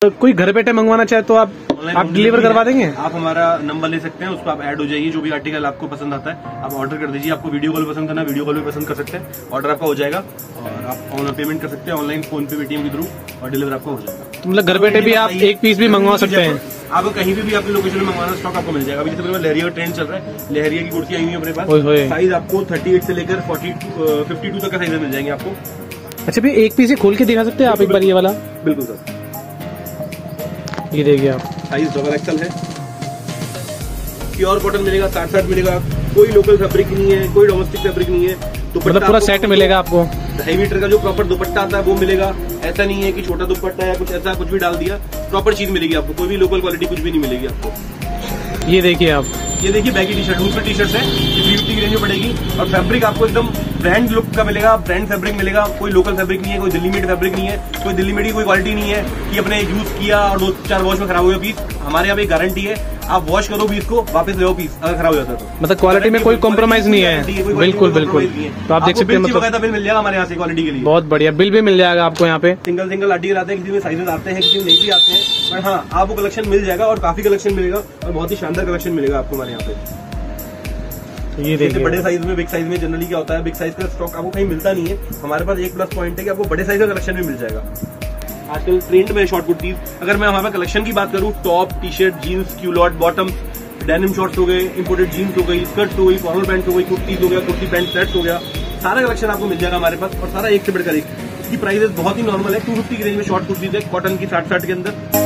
कोई घर बैठे मंगवाना चाहे तो आप डिलीवर करवा देंगे? आप हमारा नंबर ले सकते हैं, उस पर आप ऐड हो जाइए। जो भी आर्टिकल आपको पसंद आता है आप ऑर्डर कर दीजिए। आपको वीडियो कॉल पसंद करना वीडियो कॉल भी पसंद कर सकते हैं, ऑर्डर आपका हो जाएगा और आप ऑनलाइन पेमेंट कर सकते हैं, ऑनलाइन फोन पे पेटीएम के थ्रू, और डिलीवर आपका हो जाएगा। मतलब घर बैठे भी आप एक पीस भी मंगवा सकते हैं? आपको कहीं भी आपकी लोकेशन में मंगवाना स्टॉक आपको मिल जाएगा। अभी जैसे लहरिया का ट्रेंड चल रहा है, लहरिया की कुर्सी आई हुई है अपने पास। साइज आपको 38 से लेकर 52 तक का साइज मिल जाएंगे आपको। अच्छा भैया, एक पीस खोल के दिखा सकते हैं आप एक बार ये वाला? बिल्कुल सर, ये देखिए आप, साइज डबल एक्सल है, प्योर कॉटन मिलेगा, 60 मिलेगा, कोई लोकल फैब्रिक नहीं है, कोई डोमेस्टिक फैब्रिक नहीं है। मतलब पूरा सेट मिलेगा आपको? 2.5 मीटर का जो प्रॉपर दुपट्टा आता है वो मिलेगा। ऐसा नहीं है कि छोटा दुपट्टा या कुछ ऐसा कुछ भी डाल दिया, प्रॉपर चीज मिलेगी आपको। कोई भी लोकल क्वालिटी कुछ भी नहीं मिलेगी आपको। ये देखिए आप, ये देखिए बैगी टी शर्ट, दूसरी टी शर्ट है, ये 350 की रेंज में पड़ेगी और फैब्रिक आपको एकदम ब्रांड लुक का मिलेगा, ब्रांड फैब्रिक मिलेगा। कोई लोकल फैब्रिक नहीं है, कोई दिल्ली मेड फैब्रिक नहीं है, कोई दिल्ली मेड की कोई क्वालिटी नहीं है कि अपने यूज किया और 2-4 वॉश में खराब हो गया पीस। हमारे यहाँ पे गारंटी है, आप वॉश करो पीस को, वापस ले पीस अगर खराब हो जाता है तो। मतलब क्वालिटी में कोई कॉम्प्रोमाइज नहीं है? बिल्कुल बिल्कुल। तो आप देख सकते हैं, मतलब बिल मिल जाएगा हमारे यहाँ से क्वालिटी के लिए। बहुत बढ़िया, बिल भी मिल जाएगा आपको यहाँ पे। सिंगल आर्टिकल आते हैं, किसी में साइजेस आते हैं, किसी में नहीं भी आते हैं, पर हाँ आपको कलेक्शन मिल जाएगा और काफी कलेक्शन मिलेगा और बहुत ही शानदार कलेक्शन मिलेगा आपको हमारे यहाँ पे। ये देखिए, बड़े साइज में, बिग साइज में जनरली क्या होता है, बिग साइज का स्टॉक आपको कहीं मिलता नहीं है। हमारे पास एक प्लस पॉइंट है कि आपको बड़े साइज का कलेक्शन भी मिल जाएगा। आजकल ट्रेंड में शॉर्ट कुर्तीज, अगर मैं हमारे कलेक्शन की बात करूँ, top, T shirt, jeans, culotte, bottom, denim shorts हो गए, इंपोर्टेड जीन्स हो गई, स्कर्ट्स हो गई, फॉर्मल पैंट हो गई, कुर्तीज हो गया, कुर्ती पैंट सेट्स हो गया, सारा कलेक्शन आपको मिल जाएगा हमारे पास और सारा एक से बढ़कर एक। इसकी प्राइसेस बहुत ही नॉर्मल है, 250 की रेंज में शॉर्ट कुर्तीज है, कॉटन की 60 के अंदर।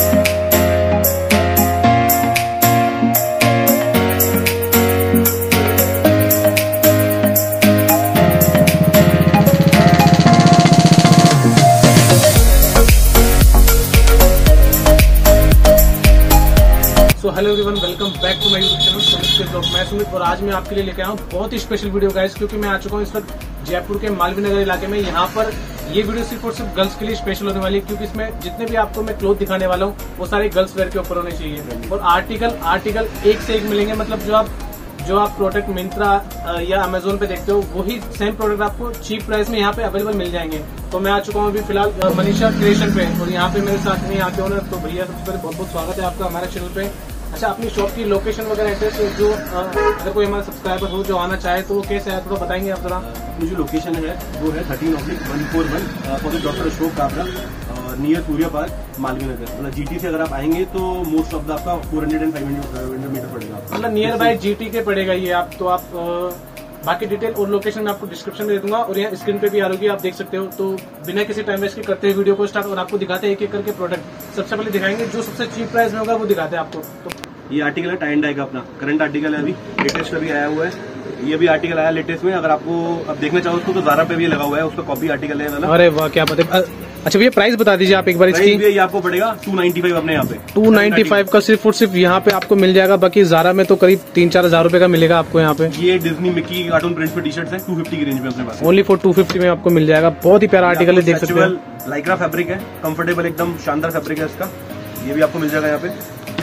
Hello everyone, welcome back to my YouTube channel Sumit के ब्लॉग। मैं सुमित और आज मैं आपके लिए लेके आया हूँ बहुत ही स्पेशल वीडियो गाइस, क्योंकि मैं आ चुका हूँ इस वक्त जयपुर के मालवीय नगर इलाके में। यहाँ पर ये वीडियो सिर्फ और सिर्फ गर्ल्स के लिए स्पेशल होने वाली है, क्योंकि इसमें जितने भी आपको मैं क्लोथ दिखाने वाला हूँ वो सारे गर्ल्स वेयर के ऊपर होने चाहिए और आर्टिकल एक से एक मिलेंगे। मतलब जो आप प्रोडक्ट मिंत्रा या अमेजोन पे देखते हो वही सेम प्रोडक्ट आपको चीप प्राइस में यहाँ पे अवेलेबल मिल जाएंगे। तो मैं आ चुका हूँ अभी फिलहाल मनीषा क्रिएशन पे और यहाँ पे मेरे साथ में यहाँ के ओनर, तो भैया सबसे पहले बहुत बहुत स्वागत है आपका हमारे चैनल पे। अच्छा, अपनी शॉप की लोकेशन वगैरह एड्रेस जो अगर कोई हमारा सब्सक्राइबर हो जो आना चाहे तो वो कैसे है, थोड़ा बताएंगे आप जरा? अपनी जो लोकेशन है वो है 13/141 opposite doctor Ashok Kabra, near Surya park, Malviya Nagar. मतलब जीटी से अगर आप आएंगे तो मोस्ट ऑफ द आपका 400 and 500 मीटर पड़ेगा। मतलब नियर बाय जीटी के पड़ेगा ये आप। तो आप बाकी डिटेल और लोकेशन मैं आपको डिस्क्रिप्शन में दे दूंगा और यहाँ स्क्रीन पे भी आ रही है, आप देख सकते हो। तो बिना किसी टाइम वेस्ट के करते हैं वीडियो को स्टार्ट और आपको दिखाते हैं एक एक करके प्रोडक्ट। सबसे पहले दिखाएंगे जो सबसे चीप प्राइस में होगा वो दिखाते हैं आपको। तो ये आर्टिकल है टाई एंड डाई का, अपना करंट आर्टिकल है, अभी लेटेस्ट में भी आया हुआ है। ये भी आर्टिकल आया लेटेस्ट में, अगर आपको अब देखना चाहो उसको तो ज़ारा पे भी लगा हुआ है, उसका कॉपी आर्टिकल है। अरे वाह, क्या बात है। अच्छा भैया, प्राइस बता दीजिए आप एक बार इसकी। ये आपको पड़ेगा 295 अपने यहाँ पे। 295 का सिर्फ और सिर्फ यहाँ पे आपको मिल जाएगा। बाकी ज़ारा में तो करीब 3-4 हजार रुपए का मिलेगा आपको यहाँ पे। ये डिज्नी मिकी कार्टून प्रिंट पे टी शर्ट है, 250 की रेंज में अपने पास। ओनली फॉर 250 में आपको मिल जाएगा। बहुत ही प्यारा आर्टिकल है, देख सकते हैं। लाइक्रा फैब्रिक है, कंफर्टेबल एकदम शानदार फैब्रिक है इसका। ये भी आपको मिल जाएगा यहाँ पे।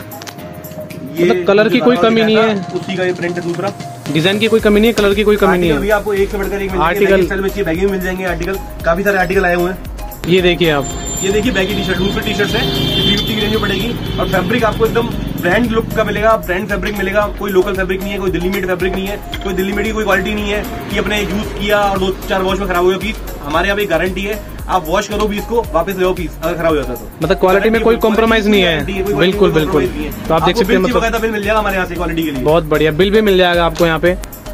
मतलब कलर की कोई कमी नहीं है, उसी का ये प्रिंट है। दूसरा डिजाइन की कोई कमी नहीं है, कलर की कोई कमी नहीं है। अभी आपको एक से बढ़कर एक आर्टिकल स्टाइल में बैगी में मिल जाएंगे आर्टिकल, काफी सारे आर्टिकल आए हुए हैं। ये देखिए आप, ये देखिए बैगी टी शर्ट, दूसरी टी शर्ट है, 350 की रेंज में पड़ेगी और फैब्रिक आपको एकदम ब्रांड लुक का मिलेगा, ब्रांड फैब्रिक मिलेगा। कोई लोकल फैब्रिक नहीं है, कोई दिल्ली मेड फैब्रिक नहीं है, कोई दिल्ली मेड की कोई क्वालिटी नहीं है कि अपने यूज किया और 2-4 वॉश में खराब हो गया पीस। हमारे यहाँ पे गारंटी है, आप वॉश करो पीस को, वापस ले पीस अगर खराब हो जाता है तो। मतलब क्वालिटी में कोई कॉम्प्रोमाइज नहीं है। बिल्कुल बिल्कुल। तो आप देख सकते हैं, मतलब बिल मिल जाएगा हमारे यहाँ से क्वालिटी के लिए। बहुत बढ़िया, बिल भी मिल जाएगा आपको यहाँ पे।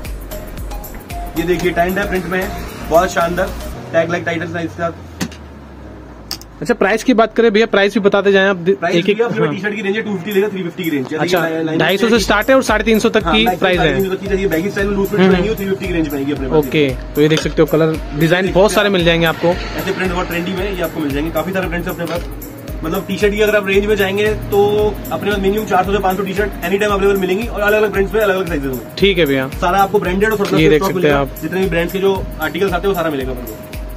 ये देखिए टाई एंड डाई प्रिंट में है, बहुत शानदार टैग लाइक टाइटल साइज का। अच्छा, प्राइस की बात करें भैया, प्राइस भी बताते जाएं आप। एक एक टी शर्ट की रेंज है 250 लेगा, 350 की रेंज। अच्छा, 250 से स्टार्ट है और 350 तक की प्राइस है। बैगी स्टाइल में लूज प्रिंट रहेगी, 350 की रेंज में आएगी अपने पास। ओके, तो ये देख सकते हो, कलर डिजाइन बहुत सारे मिल जाएंगे आपको। ऐसे प्रिंट बहुत ट्रेंडी में ये आपको मिल जाएंगे, काफी सारे प्रिंट्स अपने पास। मतलब टी शर्ट की अगर आप रेंज में जाएंगे तो अपने पास मिनिमम 400 से 500 T shirt any time available मिलेंगी और अलग अलग ब्रांड्स में अलग अलग साइजेस में। ठीक है भैया, सारा आपको ब्रांडेड और ये देख सकते हैं आप, जितने भी ब्रांड्स के जो आर्टिकल्स आते हैं वो सारा मिलेगा आपको।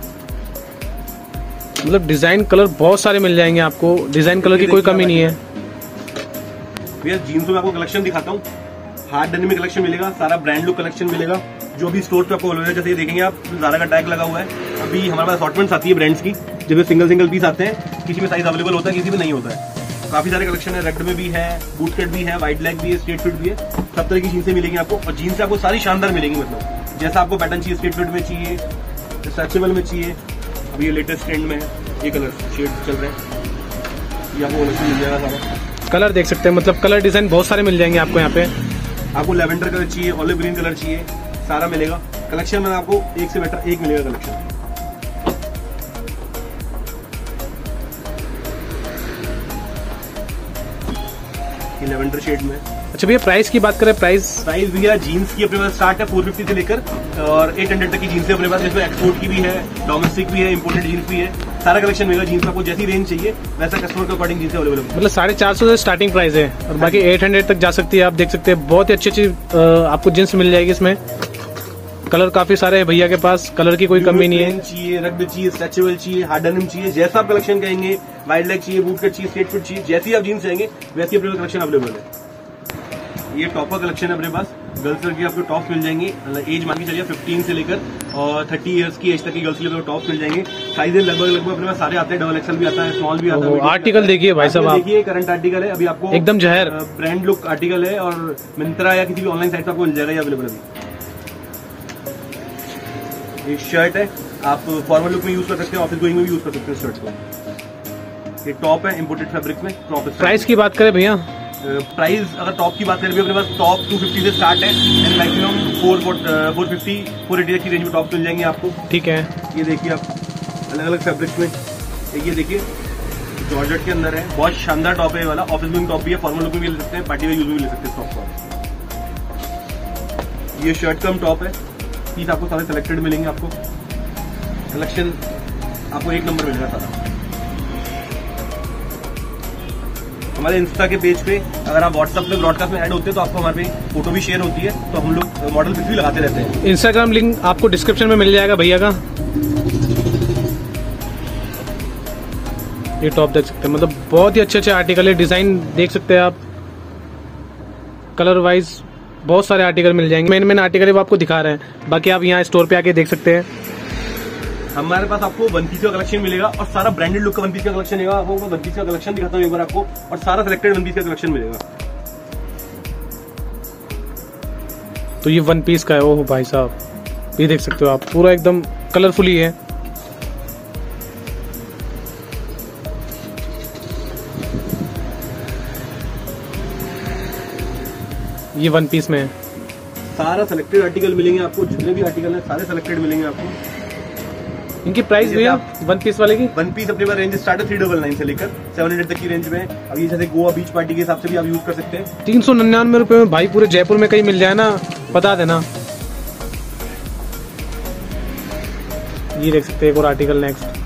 मतलब डिजाइन कलर बहुत सारे मिल जाएंगे आपको, डिजाइन कलर की कोई कमी नहीं है। भैया जीन्स में आपको कलेक्शन दिखाता हूँ, हार्ड डेनिम में कलेक्शन मिलेगा, सारा ब्रांड लुक कलेक्शन मिलेगा जो भी स्टोर पे आपको अवेलेबल है। जैसे ये देखेंगे आप, ज़ारा का टैग लगा हुआ है। अभी हमारे पास असॉर्टमेंट्स आती है ब्रांड्स की, जब सिंगल सिंगल पीस आते हैं, किसी में साइज अवेलेबल होता है, किसी में नहीं होता है। काफी सारे कलेक्शन है, रेड में भी है, बूट कट भी है, वाइड लेग भी है, स्ट्रेट फिट भी है, सब तरह की जीन्सें मिलेंगी आपको। और जीन्स आपको सारी शानदार मिलेंगी, मतलब जैसा आपको पैटर्न चाहिए, स्ट्रेट फिट में चाहिए, स्ट्रेचेबल में चाहिए। अब ये लेटेस्ट ट्रेंड में है, ये कलर शेड चल रहे हैं, ये आपको मिल जाएगा सारा। कलर देख सकते हैं, मतलब कलर डिजाइन बहुत सारे मिल जाएंगे आपको यहाँ पे। आपको लेवेंडर कलर चाहिए, ऑलिव ग्रीन कलर चाहिए, सारा मिलेगा कलेक्शन में। आपको एक से बेटर एक मिलेगा कलेक्शन। लेवेंडर शेड में। अच्छा भैया प्राइस की बात करें, प्राइस भैया जीन्स की अपने पास स्टार्ट है 450 से लेकर और 800 तक की जीन्स है अपने पास, जिसमें एक्सपोर्ट की भी है, डोमेस्टिक भी है, इंपोर्टेड जीन्स भी है, सारा कलेक्शन मिलेगा। जीन्स आपको जैसी रेंज चाहिए वैसा कस्टमर के अकॉर्डिंग जीन्स अवेलेबल है। मतलब 450 से स्टार्टिंग प्राइस है और बाकी 800 तक जा सकती है। आप देख सकते हैं बहुत ही अच्छी आपको जीन्स मिल जाएगी। इसमें कलर काफी सारे हैं भैया के पास, कलर की कोई कमी नहीं है। चाहिए, रग्बी चाहिए, स्ट्रेचेबल चाहिए, हार्ड डेनिम चाहिए, जैसा आप कलेक्शन कहेंगे, वाइड लेग चाहिए, बूट कट चाहिए, स्ट्रेट फिट चाहिए, जैसी आप जीन्स चाहेंगे वैसी अपने कलेक्शन अवेलेबल है। ये टॉपर कलेक्शन है अपने पास, गर्ल्स की आपको टॉप्स मिल जाएंगी, एज मान के चलिए 15 से लेकर और 30 इयर्स की एज तक की गर्ल्स के लिए टॉप्स मिल जाएंगे। साइजेस लगभग अपने पास सारे आते हैं, डबल एक्सल भी आता है, स्मॉल भी आता है। आर्टिकल देखिए भाई साहब, देखिए करंट आर्टिकल है अभी आपको, एकदम जहर ब्रांड लुक आर्टिकल है और मिंत्रा या किसी भी ऑनलाइन साइट पर आपको मिल जाएगा ये अवेलेबल अभी। ये शर्ट है, आप फॉर्मल लुक में यूज कर सकते हैं, ऑफिस गोइंग में भी यूज कर सकते हैं शर्ट को। ये टॉप है इम्पोर्टेड फैब्रिक में। प्राइस की बात करें भैया, प्राइस अगर टॉप की बात करें अपने पास टॉप 250 से स्टार्ट है एंड मैक्सिमम 450 480 की रेंज में टॉप मिल जाएंगे आपको। ठीक है, ये देखिए आप अलग अलग फैब्रिक्स में, ये देखिए जॉर्जेट के अंदर है, बहुत शानदार टॉप है ये वाला। ऑफिस में टॉप भी है, फॉर्मल लुक में भी ले सकते हैं, पार्टी वेयर यूज में भी ले सकते हैं टॉप को। ये शर्ट कम टॉप है, पीस आपको सारे सिलेक्टेड मिलेंगे। आपको कलेक्शन आपको एक नंबर मिलेगा सारा। हमारे इंस्टा के पेज पे अगर आप व्हाट्सएप पे ब्रॉडकास्ट में ऐड होते हैं तो आपको हमारे पे फोटो भी शेयर होती है, तो हम लोग मॉडल पिक्स भी लगाते रहते हैं। इंस्टाग्राम लिंक आपको डिस्क्रिप्शन में मिल जाएगा भैया का। ये टॉप देख सकते हैं, मतलब बहुत ही अच्छे आर्टिकल है, डिजाइन देख सकते हैं आप, कलर वाइज बहुत सारे आर्टिकल मिल जाएंगे। मेन आर्टिकल वो आपको दिखा रहे हैं, बाकी आप यहाँ स्टोर पे आके देख सकते हैं। हमारे पास आपको वन पीस का कलेक्शन मिलेगा और सारा ब्रांडेड लुक का वन पीस का कलेक्शन मिलेगा। आपको वन पीस का कलेक्शन दिखाता हूँ एक बार आपको, और सारा सिलेक्टेड वन पीस का कलेक्शन मिलेगा। तो ये वन पीस का है। ओह भाई साहब, ये देख सकते हो आप, पूरा एकदम कलरफुल ही है। ये वन पीस में है, सारा सिलेक्टेड आर्टिकल मिलेंगे आपको, जितने भी आर्टिकल हैं सारे सिलेक्टेड मिलेंगे आपको। इनकी प्राइस भी है वन पीस वाले की। वन पीस अपने पास रेंज स्टार्ट है 399 से लेकर 700 तक की रेंज में। अब ये जैसे गोवा बीच पार्टी के हिसाब से भी आप यूज कर सकते हैं। 399 रुपए में भाई पूरे जयपुर में कहीं मिल जाए ना, बता देना। ये देख सकते हैं एक और आर्टिकल नेक्स्ट,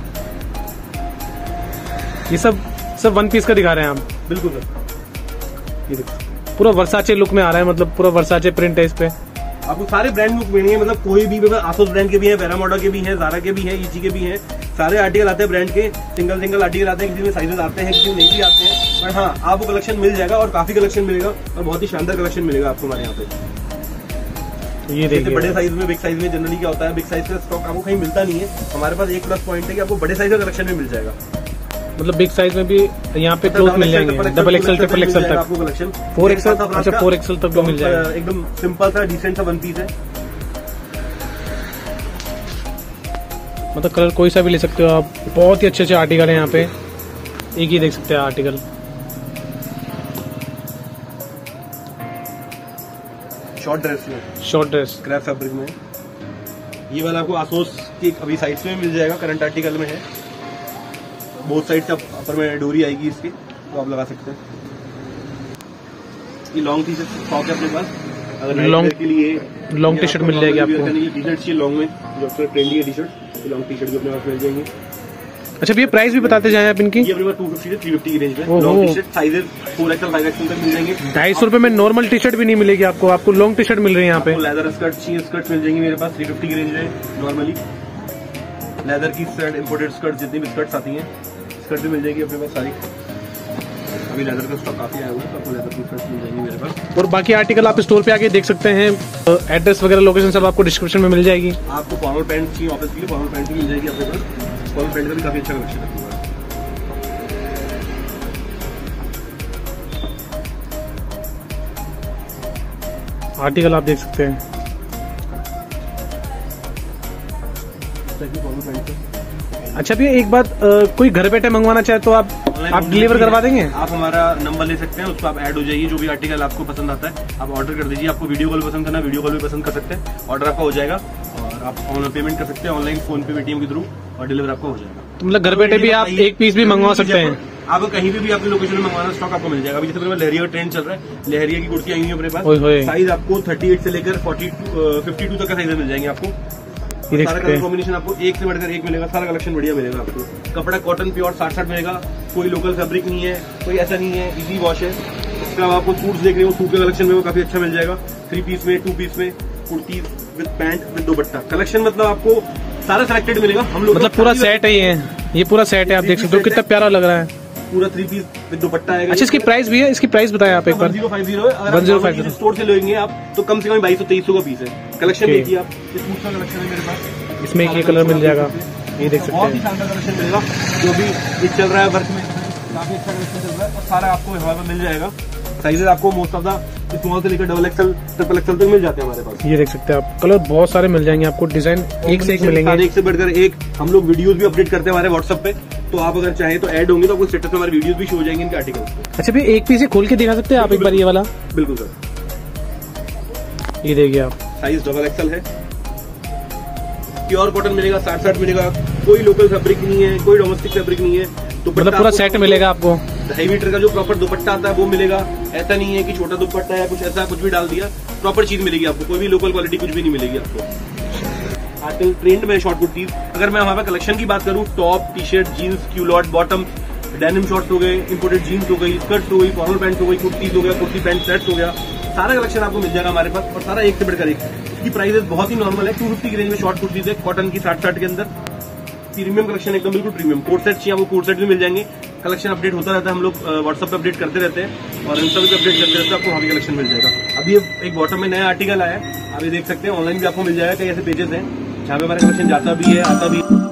ये सब वन पीस का दिखा रहे हैं आप। बिल्कुल सर, ये देख पूरा वर्साचे लुक में आ रहा है, मतलब पूरा वर्साचे प्रिंट है इस पे। आपको सारे ब्रांड लुक मिलेंगे, मतलब कोई भी आसोस ब्रांड के भी है, पैरामोडा के भी है, ज़ारा के भी है, ईची के भी है, सारे आर्टिकल आते हैं ब्रांड के। सिंगल आर्टिकल आते हैं, किसी में साइजेस आते हैं, किसी में नहीं भी आते हैं, बट हाँ आपको कलेक्शन मिल जाएगा और काफी कलेक्शन मिलेगा और बहुत ही शानदार कलेक्शन मिलेगा आपको हमारे यहाँ पे। ये देखिए बड़े साइज में, बिग साइज में जनरली क्या होता है, बिग साइज का स्टॉक आपको कहीं मिलता नहीं है। हमारे पास एक प्लस पॉइंट है कि आपको बड़े साइज का कलेक्शन भी मिल जाएगा, मतलब बिग साइज में भी यहाँ पे क्लोथ मिल जाएंगे, डबल एक्सल ट्रिपल एक्सल तक आपको कलेक्शन। 4XL, अच्छा 4XL तक भी मिल जाएगा। एकदम सिंपल सा डिसेंट सा वन पीस है, मतलब कलर कोई सा भी ले सकते हो आप। बहुत ही अच्छे आर्टिकल है यहाँ पे, एक ही देख सकते हैं आर्टिकल। शॉर्ट ड्रेस में, शॉर्ट ड्रेस क्रैप फैब्रिक में। ये वाला आपको आसोस की अभी साइड्स में मिल जाएगा, करंट आर्टिकल में है। बहुत साइड से ऊपर में डोरी आएगी इसकी, तो आप लगा सकते हैं। ये लॉन्ग टी शर्ट स्टॉक है अपने पास, अगर लॉन्ग के लिए लॉन्ग टी शर्ट मिल जाएगी आपको। टी शर्ट चाहिए लॉन्ग में, जो अक्सर ट्रेंडी है T shirt, long T shirt भी अपने पास मिल जाएंगे। अच्छा भैया प्राइस भी बताते जाएं आप इनकी। ये अपने पास 250 से 350 की रेंज में long T shirt sizes 4XL 5XL तक मिल जाएंगे। 250 रुपए में नॉर्मल टी शर्ट भी नहीं मिलेगी आपको लॉन्ग टी शर्ट मिल रही है यहाँ पे। लेदर स्कर्ट चाहिए, स्कर्ट मिल जाएंगी मेरे पास 350 की रेंज में। नॉर्मली लेदर की शर्ट, इम्पोर्टेड स्कर्ट, जितनी भी स्कर्ट्स आती हैं स्कर्ट भी मिल जाएगी अपने पास सारी। अभी लेदर का स्टॉक काफी आया हुआ है, तो आपको लेदर की शर्ट मिल जाएंगी मेरे पास। और बाकी आर्टिकल आप स्टोर पे आके देख सकते हैं। एड्रेस वगैरह लोकेशन सब आपको डिस्क्रिप्शन में मिल जाएगी। आपको फॉर्मल पैंट चाहिए ऑफिस के लिए, फॉर्मल पैंट भी मिल जाएगी अपने पास। कॉलर पैंट का भी काफी अच्छा कलेक्शन है पूरा। आर्टिकल आप देख सकते हैं। अच्छा भैया एक बात, कोई घर बैठे मंगवाना चाहे तो आप डिलीवर करवा देंगे? आप हमारा नंबर ले सकते हैं, उस पर आप ऐड हो जाइए। जो भी आर्टिकल आपको पसंद आता है आप ऑर्डर कर दीजिए। आपको वीडियो कॉल पसंद करना, वीडियो कॉल भी पसंद कर सकते हैं। ऑर्डर आपका हो जाएगा और आप ऑनलाइन पेमेंट कर सकते हैं, ऑनलाइन फोन पे पेटीएम के थ्रू, और डिलीवर आपका हो जाएगा। तो मतलब घर बैठे भी आप एक पीस भी मंगवा सकते हैं? आप कहीं भी आपकी लोकेशन में मंगवाना, स्टॉक आपको मिल जाएगा। अभी जैसे लहरिया का ट्रेंड चल रहा है, लहरिया की कुर्सी आई हुई है अपने पास। साइज आपको 38 से लेकर 52 तक का साइज मिल जाएंगे आपको। सारा कलर कॉम्बिनेशन आपको एक से बढ़कर एक मिलेगा। सारा कलेक्शन बढ़िया मिलेगा आपको। कपड़ा कॉटन प्योर 60-60 मिलेगा। कोई लोकल फैब्रिक नहीं है, कोई ऐसा नहीं है, इजी वॉश है। इसके अलावा आपको सूट्स देख रहे हो, सूट का कलेक्शन में वो काफी अच्छा मिल जाएगा। 3 पीस में, 2 पीस में, kurti with pant with dupatta collection, मतलब आपको सारा सिलेक्टेड मिलेगा। हम लोग मतलब पूरा सेट है, ये पूरा सेट है। आप देख सकते हो कितना प्यारा लग रहा है। पूरा 3 पीस विद दुपट्टा है। अच्छा इसकी प्राइस भी है? इसकी प्राइस बताएं आप एक बार। 1050 है। अगर 1050 स्टोर से लेंगे आप तो कम से कम 2200-2300 का पीस है। कलेक्शन देखिए आप, ये सूट का कलेक्शन है मेरे पास। इसमें एक ये कलर मिल जाएगा, ये देख सकते हैं। बहुत ही शानदार कलेक्शन मिलेगा। जो भी चल रहा है वर्क में काफी अच्छा कलेक्शन चल रहा है और सारा आपको यहाँ पर मिल जाएगा। साइजेस आपको मोस्ट ऑफ द स्मॉल से लेकर XXL, XXL तक मिल जाते हैं हमारे पास। ये देख सकते हैं आप, कलर बहुत सारे मिल जाएंगे आपको, डिजाइन एक से एक मिलेंगे, एक से बढ़कर एक। हम लोग वीडियोस भी अपडेट करते हैं हमारे व्हाट्सएप पे, तो आप अगर चाहें तो ऐड होंगे तो आपको स्टेटस में हमारे वीडियोस भी शो हो जाएंगे इनके आर्टिकल। अच्छा भैया एक पीस खोल के दिखा सकते हैं आप एक बार ये वाला? बिल्कुल सर, ये देखिए आप, साइज XXL है। प्योर कॉटन मिलेगा, 60-60 मिलेगा। कोई लोकल फैब्रिक नहीं है, कोई डोमेस्टिक फैब्रिक नहीं है। तो मतलब पूरा सेट मिलेगा आपको। 2.5 मीटर का जो प्रॉपर दुपट्टा आता है वो मिलेगा। ऐसा नहीं है कि छोटा दुपट्टा है कुछ ऐसा कुछ भी डाल दिया, प्रॉपर चीज मिलेगी आपको। कोई भी लोकल क्वालिटी कुछ भी नहीं मिलेगी आपको। आजकल ट्रेंड में शॉर्ट कुर्तीज, अगर मैं हमारे कलेक्शन की बात करूँ, top, T shirt, jeans, culotte, bottom, denim shorts हो गए, इंपोर्टेड जीन्स हो गई, स्कर्ट्स हो गई, फॉर्मल पैंट हो गई, कुर्तीज हो गया, कुर्ती पैंट सेट्स हो गया, सारा कलेक्शन आपको मिल जाएगा हमारे पास और सारा एक से बढ़कर एक। इसकी प्राइसेस बहुत ही नॉर्मल है। 250 की रेंज में शॉर्ट कुर्तीज है, कॉटन की 60-60 के अंदर। प्रीमियम कलेक्शन एकदम बिल्कुल प्रीमियम। कोट सेट चाहिए आपको, कोट सेट भी मिल जाएंगे। कलेक्शन अपडेट होता रहता है, हम लोग व्हाट्सएप पे अपडेट करते रहते हैं और इंस्टा पे अपडेट करते रहते हैं। आपको वहाँ भी कलेक्शन मिल जाएगा। अभी एक बॉटम में नया आर्टिकल आया है, आप ये देख सकते हैं। ऑनलाइन भी आपको मिल जाएगा। कई ऐसे पेजेस हैं जहाँ पे हमारा कलेक्शन जाता भी है, आता भी है।